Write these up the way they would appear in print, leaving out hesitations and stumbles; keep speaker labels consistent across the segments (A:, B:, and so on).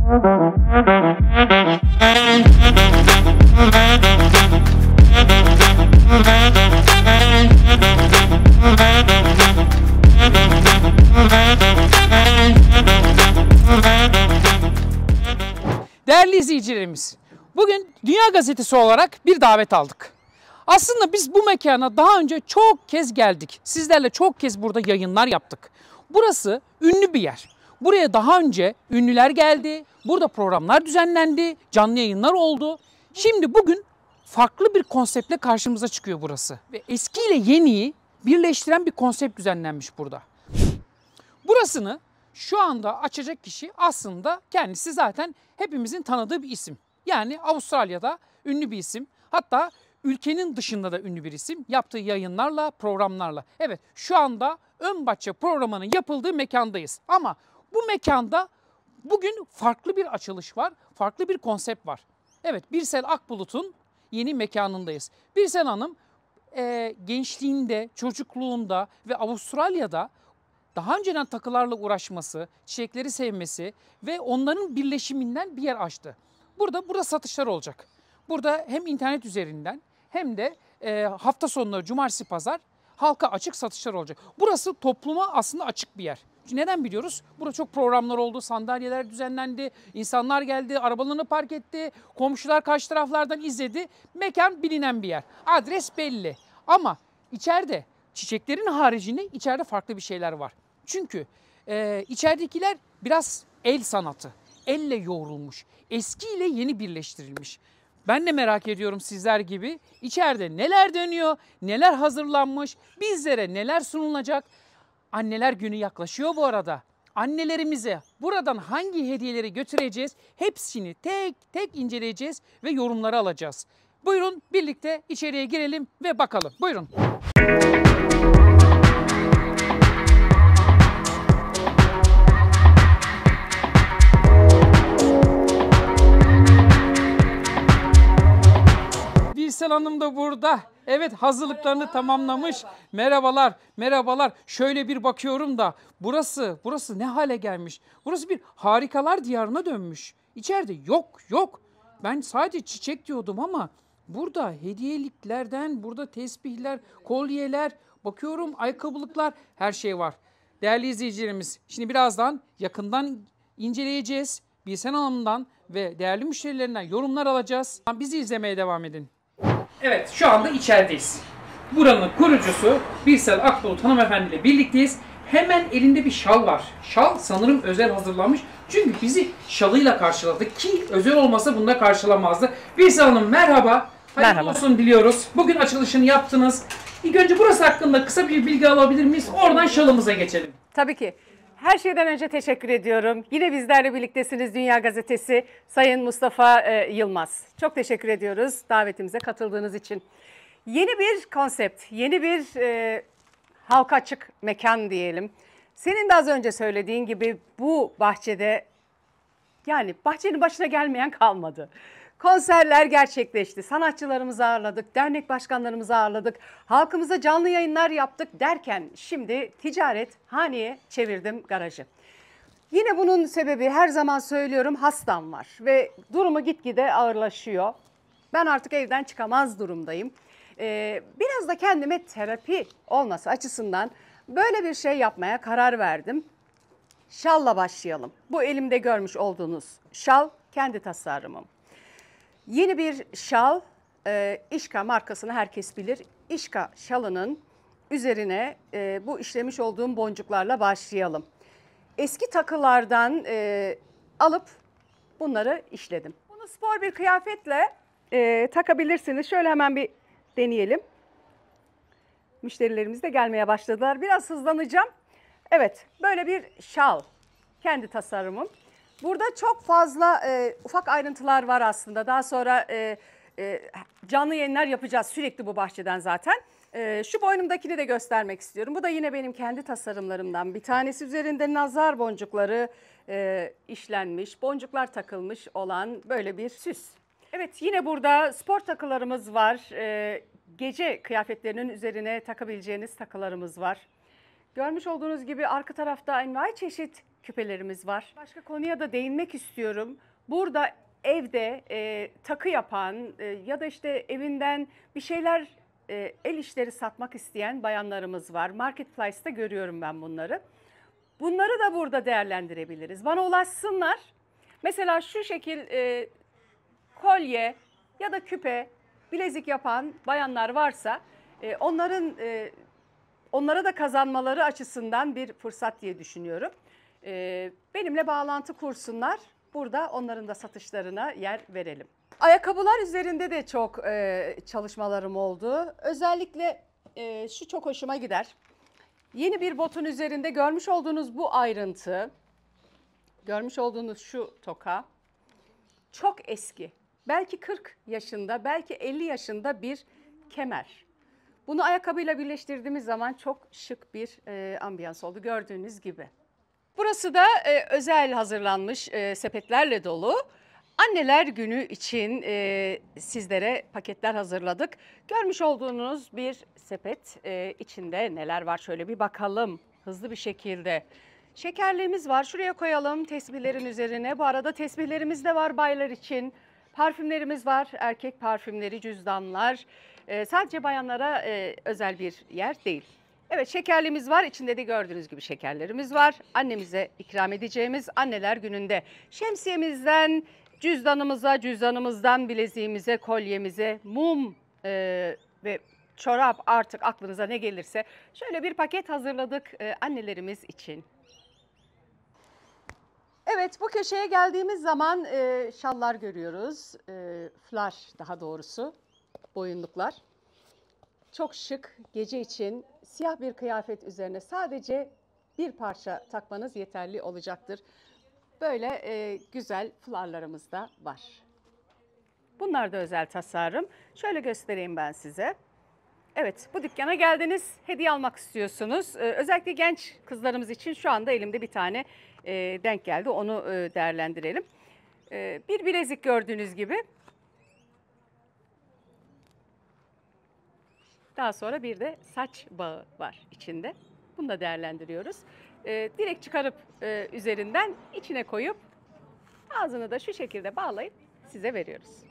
A: Değerli izleyicilerimiz, bugün Dünya Gazetesi olarak bir davet aldık. Aslında biz bu mekana daha önce çok kez geldik. Sizlerle çok kez burada yayınlar yaptık. Burası ünlü bir yer. Buraya daha önce ünlüler geldi, burada programlar düzenlendi, canlı yayınlar oldu. Şimdi bugün farklı bir konseptle karşımıza çıkıyor burası. Ve eski ile yeniyi birleştiren bir konsept düzenlenmiş burada. Burasını şu anda açacak kişi aslında kendisi zaten hepimizin tanıdığı bir isim. Yani Avustralya'da ünlü bir isim. Hatta ülkenin dışında da ünlü bir isim. Yaptığı yayınlarla, programlarla. Evet, şu anda Ön Bahçe programının yapıldığı mekandayız. Ama bu mekanda bugün farklı bir açılış var, farklı bir konsept var. Evet, Birsel Akbulut'un yeni mekanındayız. Birsel Hanım gençliğinde, çocukluğunda ve Avustralya'da daha önceden takılarla uğraşması, çiçekleri sevmesi ve onların birleşiminden bir yer açtı. Burada satışlar olacak. Burada hem internet üzerinden hem de hafta sonları, cumartesi, pazar halka açık satışlar olacak. Burası topluma aslında açık bir yer. Neden biliyoruz? Burada çok programlar oldu, sandalyeler düzenlendi, insanlar geldi, arabalarını park etti, komşular karşı taraflardan izledi. Mekan bilinen bir yer. Adres belli. Ama içeride çiçeklerin haricinde içeride farklı bir şeyler var. Çünkü içeridekiler biraz el sanatı, elle yoğrulmuş, eski ile yeni birleştirilmiş. Ben de merak ediyorum sizler gibi içeride neler dönüyor, neler hazırlanmış, bizlere neler sunulacak. Anneler günü yaklaşıyor bu arada. Annelerimize buradan hangi hediyeleri götüreceğiz hepsini tek tek inceleyeceğiz ve yorumları alacağız. Buyurun birlikte içeriye girelim ve bakalım. Buyurun. Birsel Hanım da burada. Evet, hazırlıklarını tamamlamış. Merhabalar, merhabalar. Şöyle bir bakıyorum da burası ne hale gelmiş? Burası bir harikalar diyarına dönmüş. İçeride yok. Ben sadece çiçek diyordum ama burada hediyeliklerden, burada tesbihler, kolyeler, bakıyorum ayakkabılıklar, her şey var. Değerli izleyicilerimiz, şimdi birazdan yakından inceleyeceğiz. Birsel Hanım'dan ve değerli müşterilerinden yorumlar alacağız. Bizi izlemeye devam edin. Evet, şu anda içerideyiz. Buranın kurucusu Birsel Akbulut hanımefendi ile birlikteyiz. Hemen elinde bir şal var. Şal sanırım özel hazırlanmış. Çünkü bizi şalıyla karşıladı ki özel olmasa bunda karşılamazdı. Birsel Hanım merhaba. Hayırlı olsun diliyoruz. Bugün açılışını yaptınız. İlk önce burası hakkında kısa bir bilgi alabilir miyiz? Oradan şalımıza geçelim.
B: Tabii ki. Her şeyden önce teşekkür ediyorum. Yine bizlerle birliktesiniz Dünya Gazetesi Sayın Mustafa Yılmaz. Çok teşekkür ediyoruz davetimize katıldığınız için. Yeni bir konsept, yeni bir halka açık mekan diyelim. Senin de az önce söylediğin gibi bu bahçede, yani bahçenin başına gelmeyen kalmadı. Konserler gerçekleşti, sanatçılarımızı ağırladık, dernek başkanlarımızı ağırladık, halkımıza canlı yayınlar yaptık derken şimdi ticaret haneye çevirdim garajı. Yine bunun sebebi her zaman söylüyorum hastam var ve durumu gitgide ağırlaşıyor. Ben artık evden çıkamaz durumdayım. Biraz da kendime terapi olması açısından böyle bir şey yapmaya karar verdim. Şalla başlayalım. Bu elimde görmüş olduğunuz şal kendi tasarımım. Yeni bir şal, İşka markasını herkes bilir. İşka şalının üzerine bu işlemiş olduğum boncuklarla başlayalım. Eski takılardan alıp bunları işledim. Bunu spor bir kıyafetle takabilirsiniz. Şöyle hemen bir deneyelim. Müşterilerimiz de gelmeye başladılar. Biraz hızlanacağım. Evet, böyle bir şal. Kendi tasarımım. Burada çok fazla ufak ayrıntılar var aslında. Daha sonra canlı yayınlar yapacağız sürekli bu bahçeden zaten. Şu boynumdakini de göstermek istiyorum. Bu da yine benim kendi tasarımlarımdan bir tanesi. Üzerinde nazar boncukları işlenmiş, boncuklar takılmış olan böyle bir süs. Evet, yine burada spor takılarımız var. Gece kıyafetlerinin üzerine takabileceğiniz takılarımız var. Görmüş olduğunuz gibi arka tarafta envai çeşit küpelerimiz var. Başka konuya da değinmek istiyorum. Burada evde takı yapan ya da işte evinden bir şeyler el işleri satmak isteyen bayanlarımız var. Marketplace'ta görüyorum ben bunları. Bunları da burada değerlendirebiliriz. Bana ulaşsınlar. Mesela şu şekil kolye ya da küpe, bilezik yapan bayanlar varsa onlara da kazanmaları açısından bir fırsat diye düşünüyorum. Benimle bağlantı kursunlar. Burada onların da satışlarına yer verelim. Ayakkabılar üzerinde de çok çalışmalarım oldu. Özellikle şu çok hoşuma gider. Yeni bir botun üzerinde görmüş olduğunuz bu ayrıntı, görmüş olduğunuz şu toka çok eski. Belki 40 yaşında, belki 50 yaşında bir kemer. Bunu ayakkabıyla birleştirdiğimiz zaman çok şık bir ambiyans oldu gördüğünüz gibi. Burası da özel hazırlanmış sepetlerle dolu. Anneler Günü için sizlere paketler hazırladık. Görmüş olduğunuz bir sepet, içinde neler var şöyle bir bakalım hızlı bir şekilde. Şekerliğimiz var, şuraya koyalım tesbihlerin üzerine. Bu arada tesbihlerimiz de var baylar için. Parfümlerimiz var, erkek parfümleri, cüzdanlar. Sadece bayanlara özel bir yer değil. Evet, şekerliğimiz var. İçinde de gördüğünüz gibi şekerlerimiz var. Annemize ikram edeceğimiz Anneler Günü'nde şemsiyemizden cüzdanımıza, cüzdanımızdan bileziğimize, kolyemize, mum ve çorap, artık aklınıza ne gelirse şöyle bir paket hazırladık annelerimiz için. Evet, bu köşeye geldiğimiz zaman şallar görüyoruz. Flar daha doğrusu, boyunluklar. Çok şık, gece için siyah bir kıyafet üzerine sadece bir parça takmanız yeterli olacaktır. Böyle güzel flarlarımız da var. Bunlar da özel tasarım. Şöyle göstereyim ben size. Evet, bu dükkana geldiniz, hediye almak istiyorsunuz. Özellikle genç kızlarımız için şu anda elimde bir tane denk geldi. Onu değerlendirelim. Bir bilezik gördüğünüz gibi. Daha sonra bir de saç bağı var içinde. Bunu da değerlendiriyoruz. Direkt çıkarıp üzerinden içine koyup ağzını da şu şekilde bağlayıp size veriyoruz.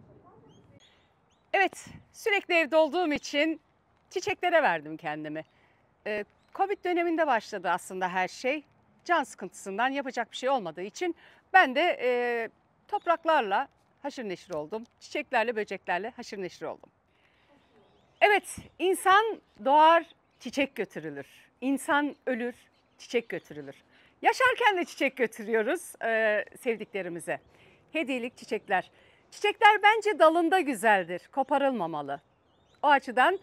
B: Evet, sürekli evde olduğum için çiçeklere verdim kendimi. Covid döneminde başladı aslında her şey. Can sıkıntısından yapacak bir şey olmadığı için ben de topraklarla haşır neşir oldum. Çiçeklerle, böceklerle haşır neşir oldum. Evet, insan doğar, çiçek götürülür. İnsan ölür, çiçek götürülür. Yaşarken de çiçek götürüyoruz sevdiklerimize. Hediyelik çiçekler. Çiçekler bence dalında güzeldir, koparılmamalı. O açıdan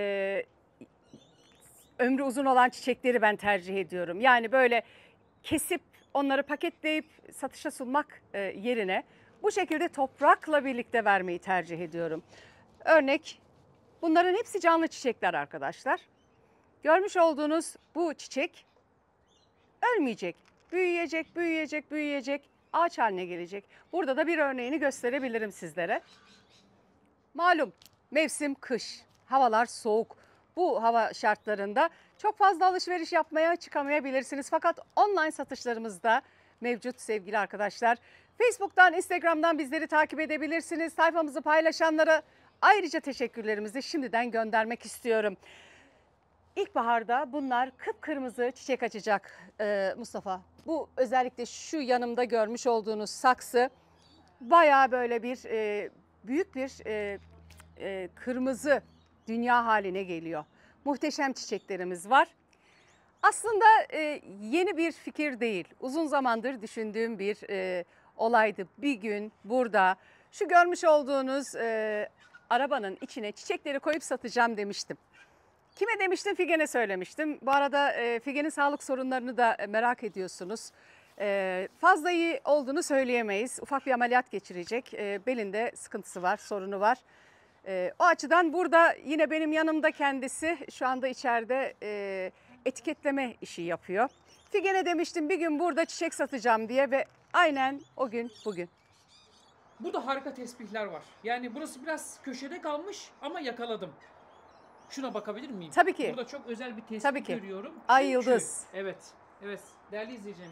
B: ömrü uzun olan çiçekleri ben tercih ediyorum. Yani böyle kesip onları paketleyip satışa sunmak yerine bu şekilde toprakla birlikte vermeyi tercih ediyorum. Örnek, bunların hepsi canlı çiçekler arkadaşlar. Görmüş olduğunuz bu çiçek ölmeyecek, büyüyecek, büyüyecek, büyüyecek, ağaç haline gelecek. Burada da bir örneğini gösterebilirim sizlere. Malum mevsim kış, havalar soğuk. Bu hava şartlarında çok fazla alışveriş yapmaya çıkamayabilirsiniz. Fakat online satışlarımızda mevcut sevgili arkadaşlar. Facebook'tan, Instagram'dan bizleri takip edebilirsiniz. Sayfamızı paylaşanlara ayrıca teşekkürlerimizi şimdiden göndermek istiyorum. İlkbaharda bunlar kıpkırmızı çiçek açacak Mustafa. Bu özellikle şu yanımda görmüş olduğunuz saksı bayağı böyle bir büyük bir kırmızı dünya haline geliyor. Muhteşem çiçeklerimiz var. Aslında yeni bir fikir değil. Uzun zamandır düşündüğüm bir olaydı. Bir gün burada şu görmüş olduğunuz arabanın içine çiçekleri koyup satacağım demiştim. Kime demiştim? Figen'e söylemiştim. Bu arada Figen'in sağlık sorunlarını da merak ediyorsunuz. Fazla iyi olduğunu söyleyemeyiz. Ufak bir ameliyat geçirecek. Belinde sıkıntısı var, sorunu var. O açıdan burada yine benim yanımda kendisi şu anda içeride etiketleme işi yapıyor. Figen'e demiştim bir gün burada çiçek satacağım diye ve aynen o gün bugün.
A: Burada harika tesbihler var. Yani burası biraz köşede kalmış ama yakaladım. Şuna bakabilir miyim?
B: Tabii ki.
A: Burada çok özel bir tespih görüyorum.
B: Ay yıldız.
A: Evet. Evet. Değerli izleyicilerimiz.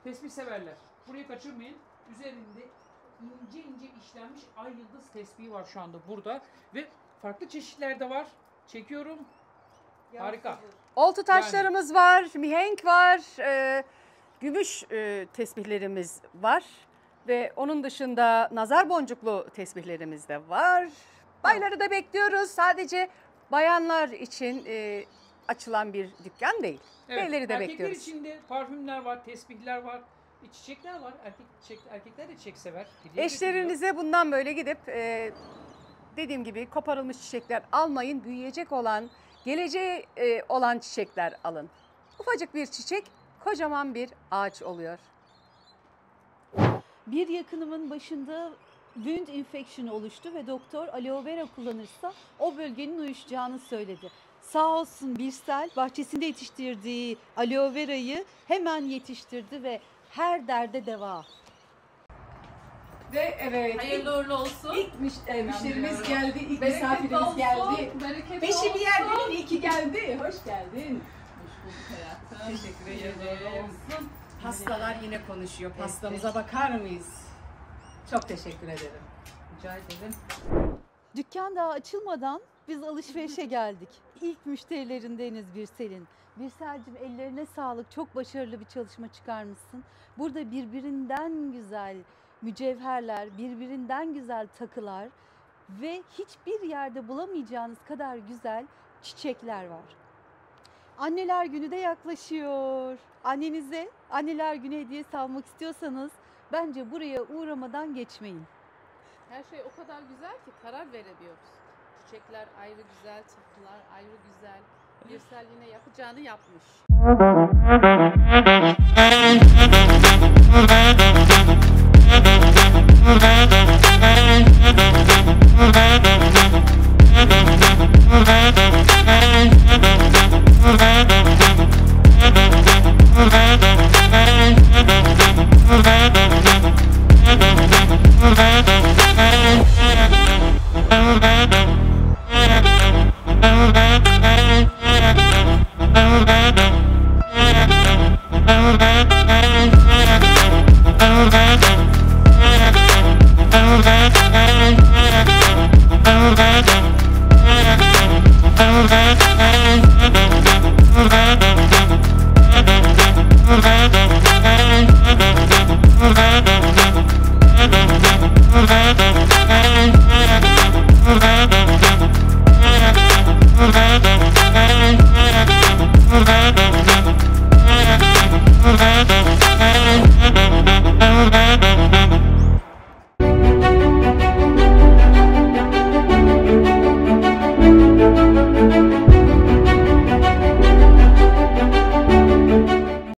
A: Tesbih severler. Burayı kaçırmayın. Üzerinde ince ince işlenmiş ay yıldız tesbihi var şu anda burada. Ve farklı çeşitlerde var. Çekiyorum. Harika.
B: Oltu taşlarımız var, mihenk var, gümüş tesbihlerimiz var. Ve onun dışında nazar boncuklu tesbihlerimiz de var. Bayları da bekliyoruz. Sadece bayanlar için açılan bir dükkan değil.
A: Evet,
B: Beyleri de
A: erkekler
B: bekliyoruz.
A: için de parfümler var, tesbihler var. Çiçekler var. Erkekler de çiçek sever. Hediye getiriyor.
B: Eşlerinize bundan böyle gidip dediğim gibi koparılmış çiçekler almayın. Büyüyecek olan, geleceği olan çiçekler alın. Ufacık bir çiçek kocaman bir ağaç oluyor.
C: Bir yakınımın başında wound infection oluştu ve doktor aloe vera kullanırsa o bölgenin uyuşacağını söyledi. Sağ olsun Birsel bahçesinde yetiştirdiği aloe verayı hemen yetiştirdi ve her derde deva.
B: Ve evet,
D: Hayırlı uğurlu olsun.
B: ilk müşterimiz geldi, ilk
D: Bereketli
B: misafirimiz
D: olsun,
B: geldi.
D: bereketli
B: Beşi
D: olsun.
B: bir yerdenin iyi ki geldi. Hoş geldin.
D: Hoş bulduk hayatım.
B: Teşekkür
D: Hayırlı
B: ederim.
D: olsun.
B: Pastalar yine konuşuyor. Pastamıza bakar mıyız? Çok teşekkür ederim.
D: Rica ederim.
C: Dükkan daha açılmadan biz alışverişe geldik. İlk müşterilerindeniz Birsel'in. Birsel'cim ellerine sağlık. Çok başarılı bir çalışma çıkarmışsın. Burada birbirinden güzel mücevherler, birbirinden güzel takılar ve hiçbir yerde bulamayacağınız kadar güzel çiçekler var. Anneler Günü de yaklaşıyor. Annenize Anneler Günü hediyesi almak istiyorsanız bence buraya uğramadan geçmeyin.
D: Her şey o kadar güzel ki karar veremiyoruz. Çiçekler ayrı güzel, takılar ayrı güzel. Birsel yine yapacağını yapmış.
E: Oh,